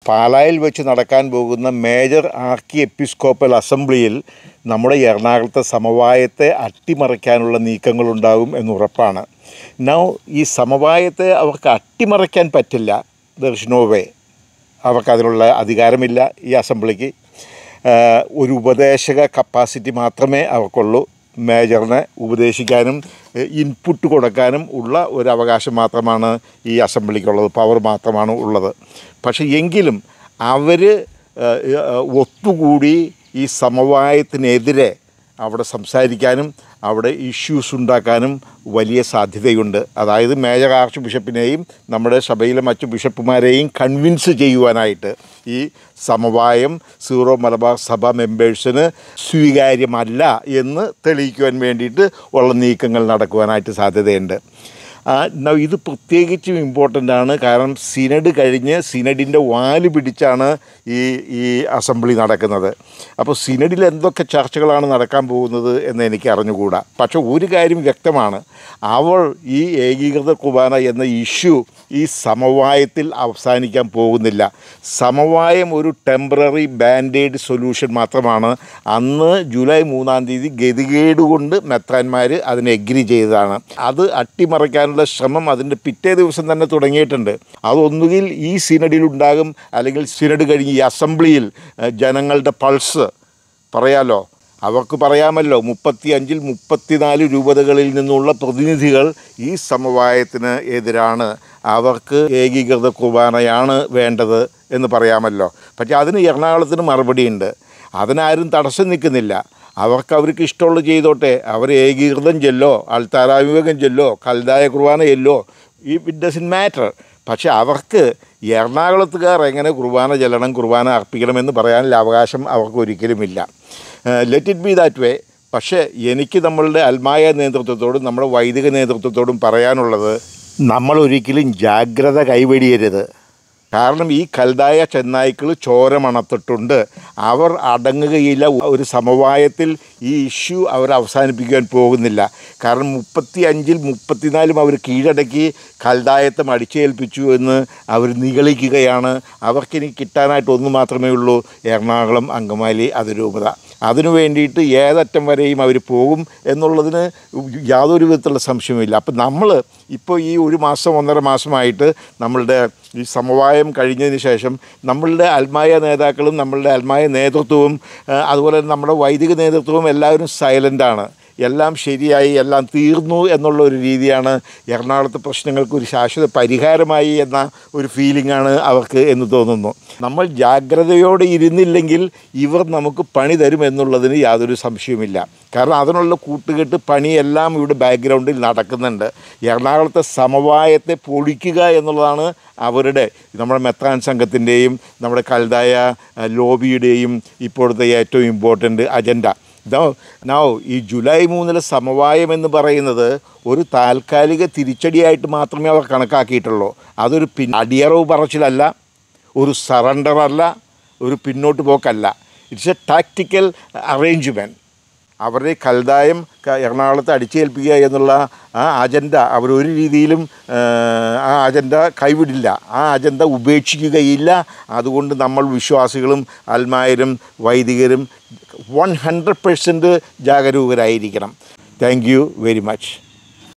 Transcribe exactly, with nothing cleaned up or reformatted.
പാലായിൽ വെച്ച് നടക്കാൻ പോകുന്ന മേജർ ആർക്കി എപ്പിസ്കോപ്പൽ അസംബ്ലിയിൽ നമ്മുടെ എറണാകുളത്തെ സമവായത്തെ അട്ടിമറിക്കാനുള്ള നീക്കങ്ങളുണ്ടാകും എന്നുറപ്പാണ്. നൗ ഈ സമവായത്തെ അവർക്ക് അട്ടിമറിക്കാൻ പറ്റില്ല. There is no way. അവർക്കതിനുള്ള അധികാരമില്ല. ഈ അസംബ്ലിക്ക് ഒരു ഉപദേശക കപ്പാസിറ്റി മാത്രമേ അവർക്കുള്ളൂ. മേജറിനെ ഉപദേശിക്കാനും ഇൻപുട്ട് കൊടുക്കാനും ഉള്ള ഒരു അവകാശം മാത്രമാണ് ഈ അസംബ്ലിക്കുള്ളത്, പവർ മാത്രമാണ് ഉള്ളത്. പക്ഷേ എങ്കിലും അവർ ഒത്തുകൂടി ഈ സമവായത്തിനെതിരെ അവിടെ സംസാരിക്കാനും അവിടെ ഇഷ്യൂസ് ഉണ്ടാക്കാനും വലിയ സാധ്യതയുണ്ട്. അതായത് മേജർ ആർച്ച് ബിഷപ്പിനെയും നമ്മുടെ സഭയിലെ മറ്റു ബിഷപ്പുമാരെയും കൺവിൻസ് ചെയ്യുവാനായിട്ട് ഈ സമവായം സീറോ മലബാർ സഭ മെമ്പേഴ്സിന് സ്വീകാര്യമല്ല എന്ന് തെളിയിക്കുവാൻ വേണ്ടിയിട്ട് ഉള്ള നീക്കങ്ങൾ നടക്കുവാനായിട്ട് സാധ്യതയുണ്ട്. ഇത് പ്രത്യേകിച്ചും ഇമ്പോർട്ടൻ്റ് ആണ്. കാരണം സിനഡ് കഴിഞ്ഞ് സിനഡിൻ്റെ വാല് പിടിച്ചാണ് ഈ ഈ അസംബ്ലി നടക്കുന്നത്. അപ്പോൾ സിനഡിൽ എന്തൊക്കെ ചർച്ചകളാണ് നടക്കാൻ പോകുന്നത് എന്ന് എനിക്ക് അറിഞ്ഞുകൂടാ. പക്ഷേ ഒരു കാര്യം വ്യക്തമാണ്, അവൾ ഈ ഏകീകൃത കുർബാന എന്ന ഇഷ്യൂ ഈ സമവായത്തിൽ അവസാനിക്കാൻ പോകുന്നില്ല. സമവായം ഒരു ടെമ്പററി ബാൻഡേഡ് സൊല്യൂഷൻ മാത്രമാണ്. അന്ന് ജൂലൈ മൂന്നാം തീയതി ഗതികേട് കൊണ്ട് മെത്രാന്മാർ അതിനെ എഗ്രി ചെയ്തതാണ്. അത് അട്ടിമറിക്കാനുള്ള ശ്രമം അതിൻ്റെ പിറ്റേ ദിവസം തന്നെ തുടങ്ങിയിട്ടുണ്ട്. അതൊന്നുകിൽ ഈ സിനഡിലുണ്ടാകും, അല്ലെങ്കിൽ സിനഡ് കഴിഞ്ഞ് ഈ അസംബ്ലിയിൽ ജനങ്ങളുടെ പൾസ് പറയാലോ. അവർക്ക് പറയാമല്ലോ, മുപ്പത്തി അഞ്ചിൽ മുപ്പത്തിനാല് രൂപതകളിൽ നിന്നുള്ള പ്രതിനിധികൾ ഈ സമവായത്തിന് എതിരാണ്, അവർക്ക് ഏകീകൃത കുർബാനയാണ് വേണ്ടത് എന്ന് പറയാമല്ലോ. പക്ഷേ അതിന് എറണാകുളത്തിന് മറുപടിയുണ്ട്. അതിനാരും തടസ്സം നിൽക്കുന്നില്ല. അവർക്ക് അവർക്ക് ഇഷ്ടമുള്ള ചെയ്തോട്ടെ. അവർ ഏകീകൃതം ചെല്ലോ, അൾത്താരാവിവേകം ചെല്ലോ, കൽതായ കുർബാന ചെല്ലോ, ഈ ഇറ്റ് ഡസൻറ്റ് മാറ്റർ. പക്ഷേ അവർക്ക് എറണാകുളത്തുകാർ എങ്ങനെ കുർബാന ചെല്ലണം, കുർബാന അർപ്പിക്കണമെന്ന് പറയാനുള്ള അവകാശം അവർക്ക് ഒരിക്കലുമില്ല. Let it be that way. പക്ഷേ എനിക്ക് നമ്മളുടെ അൽമായ നേതൃത്വത്തോടും നമ്മുടെ വൈദിക നേതൃത്വത്തോടും പറയാനുള്ളത്, നമ്മളൊരിക്കലും ജാഗ്രത കൈവെടിയരുത്. കാരണം ഈ കൽതായ ചെന്നായ്ക്കൾ ചോര മണത്തിട്ടുണ്ട്. അവർ അടങ്ങുകയില്ല. ഒരു സമവായത്തിൽ ഈ ഇഷ്യൂ അവർ അവസാനിപ്പിക്കാൻ പോകുന്നില്ല. കാരണം മുപ്പത്തി അഞ്ചിൽ മുപ്പത്തിനാലും അവർ കീഴടക്കി കൽതായത്തെ അടിച്ചേൽപ്പിച്ചു എന്ന് അവർ നിഗളിക്കുകയാണ്. അവർക്കിനി കിട്ടാനായിട്ട് ഒന്ന് മാത്രമേ ഉള്ളൂ, എറണാകുളം അങ്കമാലി അതിരൂപത. അതിനു വേണ്ടിയിട്ട് ഏതറ്റം വരെയും അവർ പോകും എന്നുള്ളതിന് യാതൊരു വിധത്തിലുള്ള സംശയമില്ല. അപ്പം നമ്മൾ ഇപ്പോൾ ഈ ഒരു മാസം ഒന്നര മാസമായിട്ട് നമ്മളുടെ ഈ സമവായം കഴിഞ്ഞതിന് ശേഷം നമ്മളുടെ അൽമായ നേതാക്കളും നമ്മളുടെ അൽമായ നേതൃത്വവും അതുപോലെ തന്നെ നമ്മുടെ വൈദിക നേതൃത്വവും എല്ലാവരും സൈലൻ്റാണ്. എല്ലാം ശരിയായി, എല്ലാം തീർന്നു എന്നുള്ള ഒരു രീതിയാണ്. എറണാകുളത്തെ പ്രശ്നങ്ങൾക്ക് ഒരു ശാശ്വത പരിഹാരമായി എന്ന ഒരു ഫീലിംഗാണ് അവർക്ക് എന്ന് തോന്നുന്നു. നമ്മൾ ജാഗ്രതയോടെ ഇരുന്നില്ലെങ്കിൽ ഇവർ നമുക്ക് പണി തരുമെന്നുള്ളതിന് യാതൊരു സംശയവുമില്ല. കാരണം അതിനുള്ള കൂട്ടുകെട്ട് പണിയെല്ലാം ഇവിടെ ബാക്ക്ഗ്രൗണ്ടിൽ നടക്കുന്നുണ്ട്. എറണാകുളത്തെ സമവായത്തെ പൊളിക്കുക എന്നുള്ളതാണ് അവരുടെ, നമ്മുടെ മെത്രാൻ സംഘത്തിൻ്റെയും നമ്മുടെ കൽതായ ലോബിയുടെയും ഇപ്പോഴത്തെ ഏറ്റവും ഇമ്പോർട്ടൻ്റ് അജണ്ട. നോ നോ ഈ ജൂലൈ മൂന്നിലെ സമവായം എന്ന് പറയുന്നത് ഒരു താൽക്കാലിക തിരിച്ചടിയായിട്ട് മാത്രമേ അവർ കണക്കാക്കിയിട്ടുള്ളൂ. അതൊരു പിൻ അടിയറവ് പറച്ചിലല്ല, ഒരു സറണ്ടറല്ല, ഒരു പിന്നോട്ട് പോക്കല്ല. It's a tactical arrangement. അവരുടെ കൽതായം എറണാകുളത്ത് അടിച്ചേൽപ്പിക്കുക എന്നുള്ള ആ അജണ്ട അവരൊരു രീതിയിലും ആ അജണ്ട കൈവിടില്ല, ആ അജണ്ട ഉപേക്ഷിക്കുകയില്ല. അതുകൊണ്ട് നമ്മൾ വിശ്വാസികളും അൽമായരും വൈദികരും വൺ ഹൺഡ്രഡ് പെർസെൻറ്റ് ജാഗരൂകരായിരിക്കണം. Thank you very much.